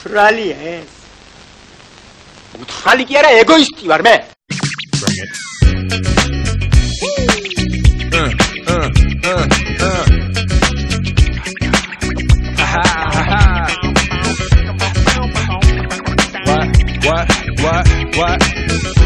Tu really és. Tu really que era egoísta, varme. Bring it. What?